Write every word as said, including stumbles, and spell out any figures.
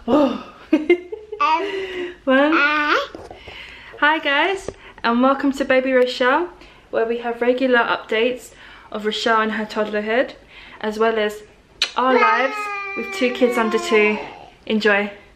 Oh. One. Hi guys, and welcome to Baby Rochelle, where we have regular updates of Rochelle and her toddlerhood, as well as our lives with two kids under two. Enjoy.